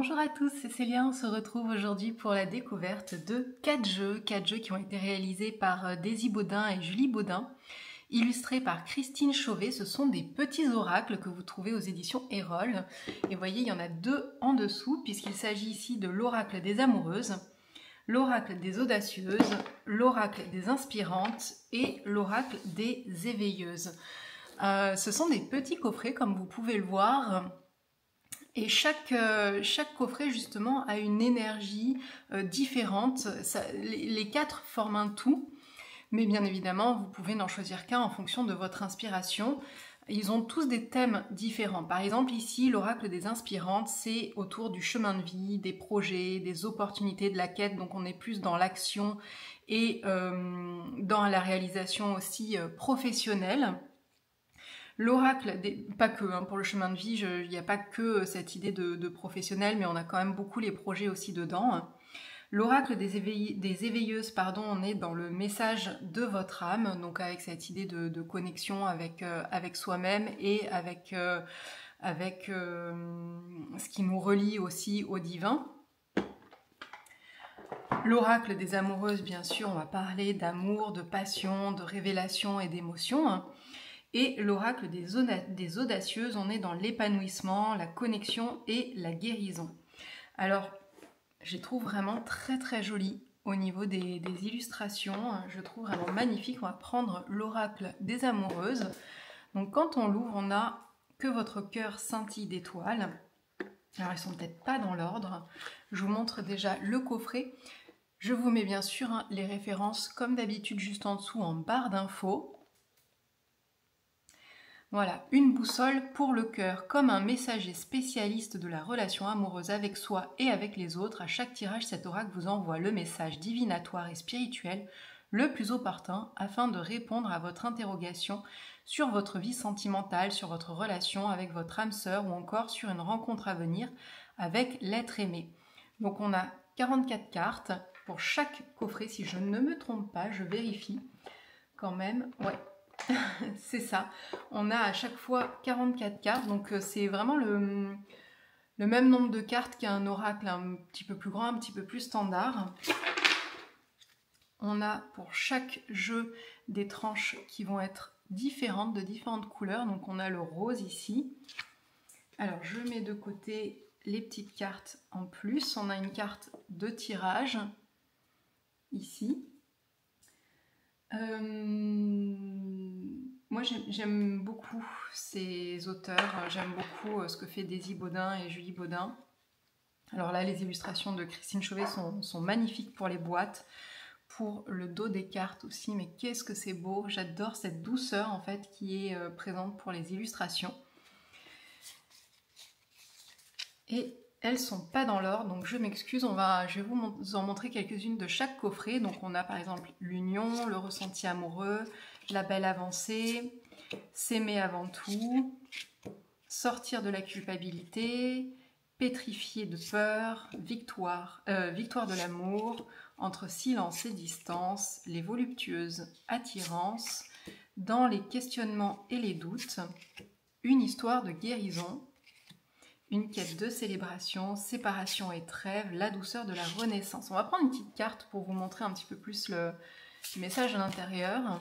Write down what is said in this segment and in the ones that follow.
Bonjour à tous, c'est Célia, on se retrouve aujourd'hui pour la découverte de 4 jeux qui ont été réalisés par Daisy Baudin et Julie Baudin, illustrés par Christine Chauvet. Ce sont des petits oracles que vous trouvez aux éditions Erol. Et vous voyez, il y en a deux en dessous, puisqu'il s'agit ici de l'oracle des amoureuses, l'oracle des audacieuses, l'oracle des inspirantes et l'oracle des éveilleuses. Ce sont des petits coffrets, comme vous pouvez le voir. Et chaque coffret, justement, a une énergie différente. Les quatre forment un tout, mais bien évidemment, vous pouvez n'en choisir qu'un en fonction de votre inspiration. Ils ont tous des thèmes différents. Par exemple, ici, l'oracle des inspirantes, c'est autour du chemin de vie, des projets, des opportunités, de la quête. Donc, on est plus dans l'action et dans la réalisation aussi professionnelle. L'oracle, pas que, hein, pour le chemin de vie, il n'y a pas que cette idée de professionnel, mais on a quand même beaucoup les projets aussi dedans. L'oracle des éveilleuses, on est dans le message de votre âme, donc avec cette idée de connexion avec soi-même et avec ce qui nous relie aussi au divin. L'oracle des amoureuses, bien sûr, on va parler d'amour, de passion, de révélation et d'émotion. Et l'oracle des audacieuses, on est dans l'épanouissement, la connexion et la guérison. Alors, je les trouve vraiment très très jolies au niveau des illustrations. Je trouve vraiment magnifique. On va prendre l'oracle des amoureuses. Donc quand on l'ouvre, on a que votre cœur scintille d'étoiles. Alors, ils sont peut-être pas dans l'ordre. Je vous montre déjà le coffret. Je vous mets bien sûr les références comme d'habitude juste en dessous en barre d'infos. Voilà, une boussole pour le cœur, comme un messager spécialiste de la relation amoureuse avec soi et avec les autres. À chaque tirage, cet oracle vous envoie le message divinatoire et spirituel le plus opportun afin de répondre à votre interrogation sur votre vie sentimentale, sur votre relation avec votre âme sœur ou encore sur une rencontre à venir avec l'être aimé. Donc on a 44 cartes pour chaque coffret, si je ne me trompe pas, je vérifie quand même, ouais. C'est ça, on a à chaque fois 44 cartes, donc c'est vraiment le même nombre de cartes qu'un oracle un petit peu plus grand, un petit peu plus standard. On a pour chaque jeu des tranches qui vont être différentes, de différentes couleurs, donc on a le rose ici. Alors je mets de côté les petites cartes en plus, on a une carte de tirage ici. Moi j'aime beaucoup ces auteurs, j'aime beaucoup ce que fait Daisy Baudin et Julie Baudin. Alors là les illustrations de Christine Chauvet sont magnifiques pour les boîtes, pour le dos des cartes aussi, mais qu'est-ce que c'est beau, j'adore cette douceur en fait qui est présente pour les illustrations. Et elles sont pas dans l'ordre, donc je m'excuse, je vais vous en montrer quelques-unes de chaque coffret. Donc on a par exemple l'union, le ressenti amoureux, la belle avancée, s'aimer avant tout, sortir de la culpabilité, pétrifié de peur, victoire de l'amour, entre silence et distance, les voluptueuses attirances, dans les questionnements et les doutes, une histoire de guérison, une quête de célébration, séparation et trêve, la douceur de la renaissance. On va prendre une petite carte pour vous montrer un petit peu plus le message à l'intérieur.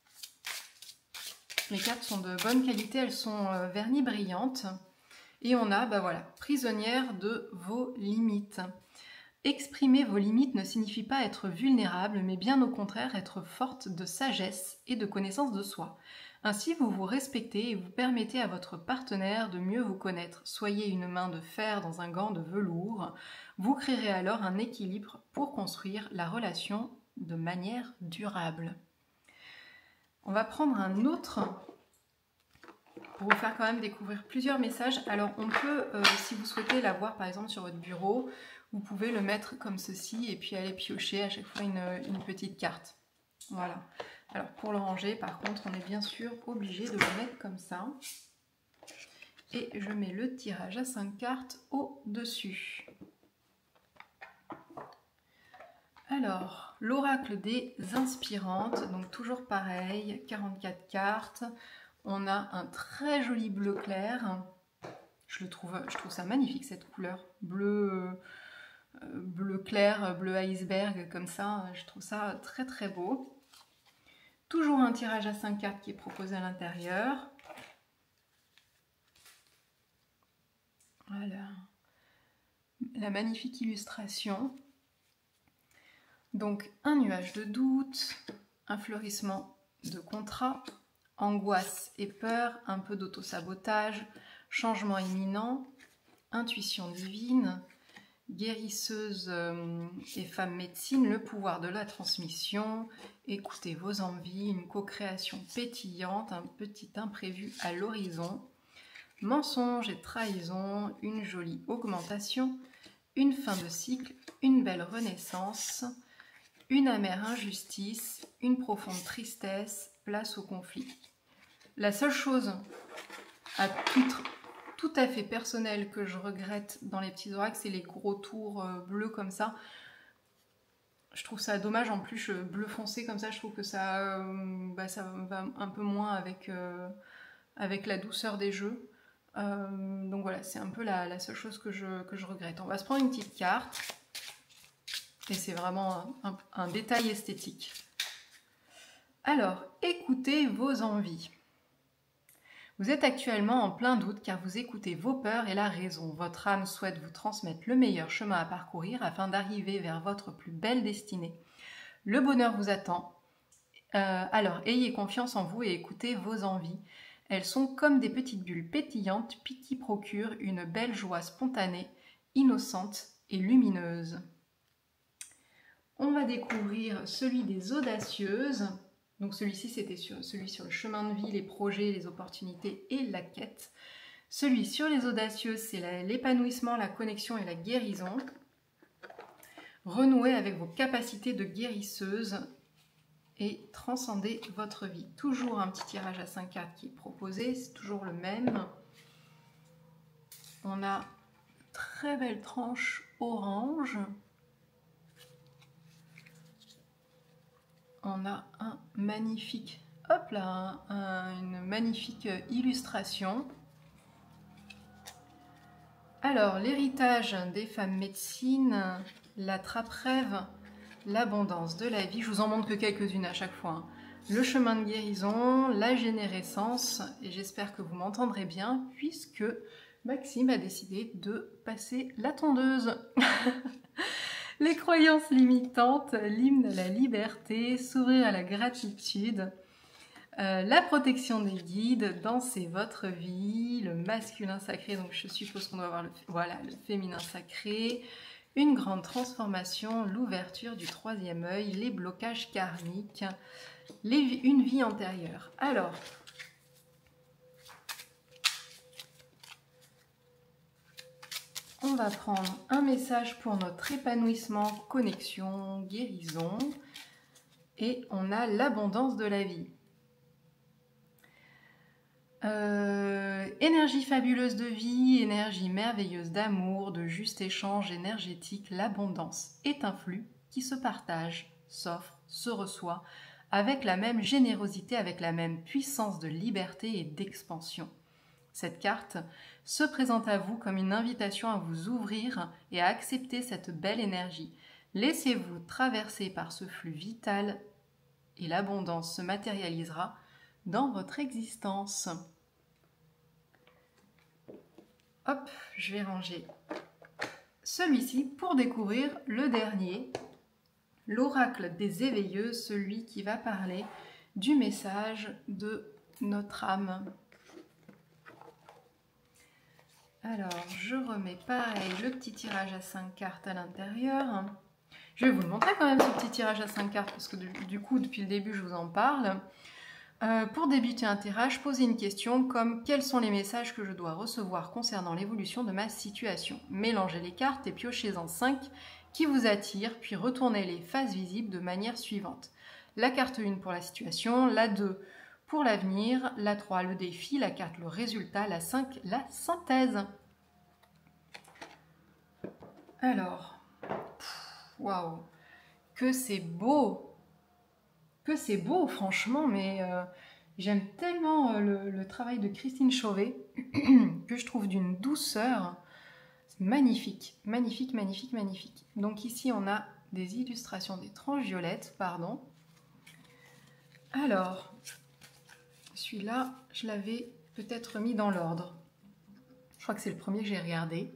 Les cartes sont de bonne qualité, elles sont vernis brillantes. Et on a, voilà, prisonnière de vos limites. Exprimer vos limites ne signifie pas être vulnérable, mais bien au contraire être forte de sagesse et de connaissance de soi. Ainsi, vous vous respectez et vous permettez à votre partenaire de mieux vous connaître. Soyez une main de fer dans un gant de velours. Vous créerez alors un équilibre pour construire la relation de manière durable. On va prendre un autre pour vous faire quand même découvrir plusieurs messages. Alors, on peut, si vous souhaitez l'avoir par exemple sur votre bureau, vous pouvez le mettre comme ceci et puis aller piocher à chaque fois une petite carte. Voilà. Alors pour le ranger, par contre, on est bien sûr obligé de le mettre comme ça. Et je mets le tirage à 5 cartes au-dessus. Alors, l'oracle des inspirantes, donc toujours pareil, 44 cartes. On a un très joli bleu clair. Je trouve ça magnifique, cette couleur. Bleu clair, bleu iceberg, comme ça. Je trouve ça très très beau. Toujours un tirage à 5 cartes qui est proposé à l'intérieur. Voilà. La magnifique illustration. Donc, un nuage de doute, un fleurissement de contrat, angoisse et peur, un peu d'auto-sabotage, changement imminent, intuition divine, guérisseuse et femme médecine, le pouvoir de la transmission, écoutez vos envies, une co-création pétillante, un petit imprévu à l'horizon, mensonge et trahison, une jolie augmentation, une fin de cycle, une belle renaissance, une amère injustice, une profonde tristesse, place au conflit. La seule chose à titre tout à fait personnel que je regrette dans les petits oracles, c'est les gros tours bleus comme ça. Je trouve ça dommage, en plus bleu foncé comme ça, je trouve que ça va un peu moins avec la douceur des jeux. Donc voilà, c'est un peu la seule chose que je regrette. On va se prendre une petite carte. Et c'est vraiment un détail esthétique. Alors, écoutez vos envies. Vous êtes actuellement en plein doute car vous écoutez vos peurs et la raison. Votre âme souhaite vous transmettre le meilleur chemin à parcourir afin d'arriver vers votre plus belle destinée. Le bonheur vous attend. Alors, ayez confiance en vous et écoutez vos envies. Elles sont comme des petites bulles pétillantes qui procurent une belle joie spontanée, innocente et lumineuse. On va découvrir celui des audacieuses. Donc celui-ci, c'était celui sur le chemin de vie, les projets, les opportunités et la quête. Celui sur les audacieuses, c'est l'épanouissement, la connexion et la guérison. Renouez avec vos capacités de guérisseuse et transcendez votre vie. Toujours un petit tirage à 5 cartes qui est proposé, c'est toujours le même. On a très belle tranche orange. On a un magnifique, hop là, une magnifique illustration. Alors, l'héritage des femmes médecines, la trappe-rêve, l'abondance de la vie. Je vous en montre que quelques-unes à chaque fois. Hein. Le chemin de guérison, la générescence, et j'espère que vous m'entendrez bien, puisque Maxime a décidé de passer la tondeuse. Les croyances limitantes, l'hymne à la liberté, s'ouvrir à la gratitude, la protection des guides, danser votre vie, le masculin sacré, donc je suppose qu'on doit avoir le féminin sacré, une grande transformation, l'ouverture du troisième œil, les blocages karmiques, une vie antérieure. Alors, on va prendre un message pour notre épanouissement, connexion, guérison. Et on a l'abondance de la vie. Énergie fabuleuse de vie, énergie merveilleuse d'amour, de juste échange énergétique. L'abondance est un flux qui se partage, s'offre, se reçoit, avec la même générosité, avec la même puissance de liberté et d'expansion. Cette carte se présente à vous comme une invitation à vous ouvrir et à accepter cette belle énergie. Laissez-vous traverser par ce flux vital et l'abondance se matérialisera dans votre existence. Hop, je vais ranger celui-ci pour découvrir le dernier, l'oracle des éveilleux, celui qui va parler du message de notre âme. Alors, je remets pareil le petit tirage à 5 cartes à l'intérieur. Je vais vous le montrer quand même ce petit tirage à 5 cartes parce que du coup, depuis le début, je vous en parle. Pour débuter un tirage, posez une question comme « Quels sont les messages que je dois recevoir concernant l'évolution de ma situation ?» Mélangez les cartes et piochez-en 5 qui vous attirent, puis retournez les faces visibles de manière suivante. La carte 1 pour la situation, la 2 pour l'avenir, la 3 le défi, la 4 le résultat, la 5 la synthèse. Alors, waouh, que c'est beau! Que c'est beau, franchement, mais J'aime tellement le travail de Christine Chauvet que je trouve d'une douceur magnifique, magnifique, magnifique, magnifique. Donc ici, on a des illustrations des tranches violettes, pardon. Alors, celui-là, je l'avais peut-être mis dans l'ordre. Je crois que c'est le premier que j'ai regardé.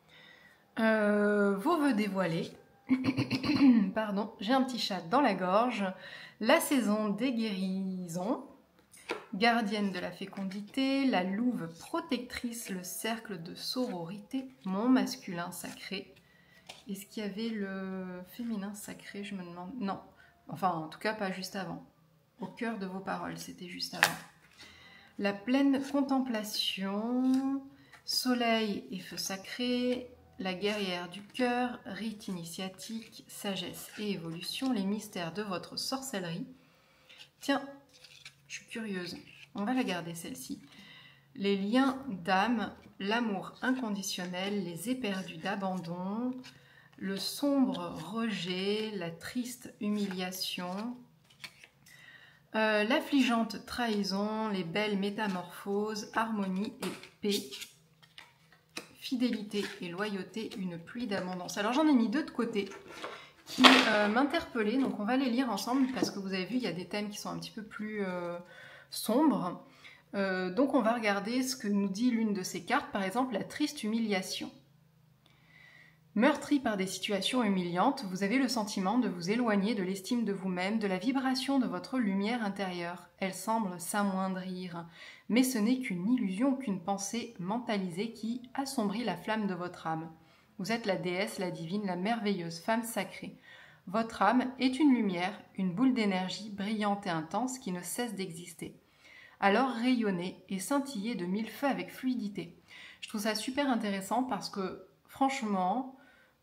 Vos vœux dévoilés. Pardon, j'ai un petit chat dans la gorge. La saison des guérisons. Gardienne de la fécondité, la louve protectrice, le cercle de sororité, mon masculin sacré. Est-ce qu'il y avait le féminin sacré, je me demande? Non, enfin en tout cas pas juste avant. Au cœur de vos paroles, c'était juste avant. La pleine contemplation, soleil et feu sacré, la guerrière du cœur, rite initiatique, sagesse et évolution, les mystères de votre sorcellerie. Tiens, je suis curieuse, on va la garder celle-ci. Les liens d'âme, l'amour inconditionnel, les éperdus d'abandon, le sombre rejet, la triste humiliation, l'affligeante trahison, les belles métamorphoses, harmonie et paix, fidélité et loyauté, une pluie d'abondance. Alors j'en ai mis 2 de côté qui m'interpellaient, donc on va les lire ensemble parce que vous avez vu, il y a des thèmes qui sont un petit peu plus sombres. Donc on va regarder ce que nous dit l'une de ces cartes, par exemple la triste humiliation. Meurtri par des situations humiliantes, vous avez le sentiment de vous éloigner de l'estime de vous-même, de la vibration de votre lumière intérieure. Elle semble s'amoindrir, mais ce n'est qu'une illusion, qu'une pensée mentalisée qui assombrit la flamme de votre âme. Vous êtes la déesse, la divine, la merveilleuse femme sacrée. Votre âme est une lumière, une boule d'énergie brillante et intense qui ne cesse d'exister. Alors rayonnez et scintillez de 1000 feux avec fluidité. Je trouve ça super intéressant parce que franchement,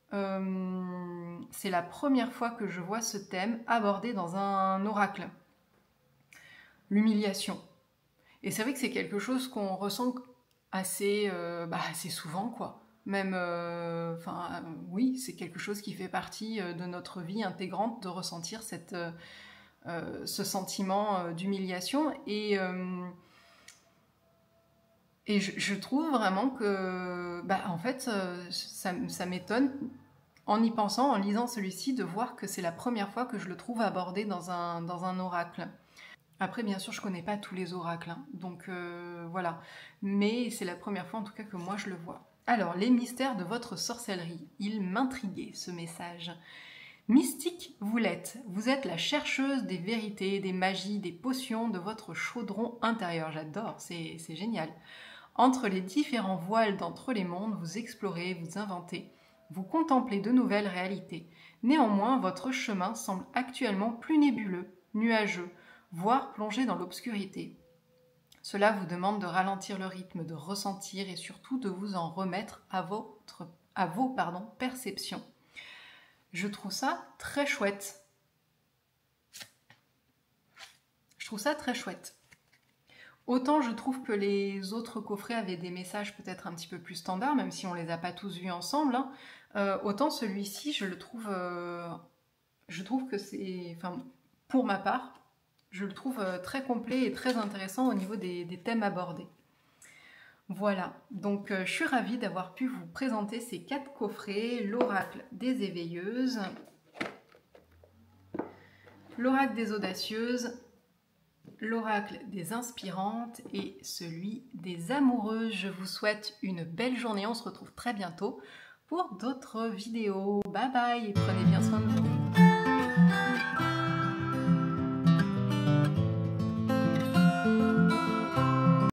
c'est la première fois que je vois ce thème abordé dans un oracle. L'humiliation. Et c'est vrai que c'est quelque chose qu'on ressent assez souvent, quoi. Même, oui, c'est quelque chose qui fait partie de notre vie intégrante de ressentir ce sentiment d'humiliation. Et je trouve vraiment que, en fait, ça m'étonne, en y pensant, en lisant celui-ci, de voir que c'est la première fois que je le trouve abordé dans un oracle. Après, bien sûr, je ne connais pas tous les oracles, hein, donc voilà. Mais c'est la première fois, en tout cas, que moi, je le vois. Alors, les mystères de votre sorcellerie. Il m'intriguait, ce message. Mystique, vous l'êtes. Vous êtes la chercheuse des vérités, des magies, des potions de votre chaudron intérieur. J'adore, c'est génial. Entre les différents voiles d'entre les mondes, vous explorez, vous inventez, vous contemplez de nouvelles réalités. Néanmoins, votre chemin semble actuellement plus nébuleux, nuageux, voire plongé dans l'obscurité. Cela vous demande de ralentir le rythme, de ressentir et surtout de vous en remettre à vos perceptions. Je trouve ça très chouette. Autant je trouve que les autres coffrets avaient des messages peut-être un petit peu plus standards, même si on ne les a pas tous vus ensemble, hein. Autant celui-ci, je trouve que c'est, pour ma part, je le trouve très complet et très intéressant au niveau des thèmes abordés. Voilà, donc je suis ravie d'avoir pu vous présenter ces 4 coffrets, l'oracle des éveilleuses, l'oracle des audacieuses, l'oracle des inspirantes et celui des amoureuses. Je vous souhaite une belle journée, on se retrouve très bientôt pour d'autres vidéos. Bye bye et prenez bien soin de vous.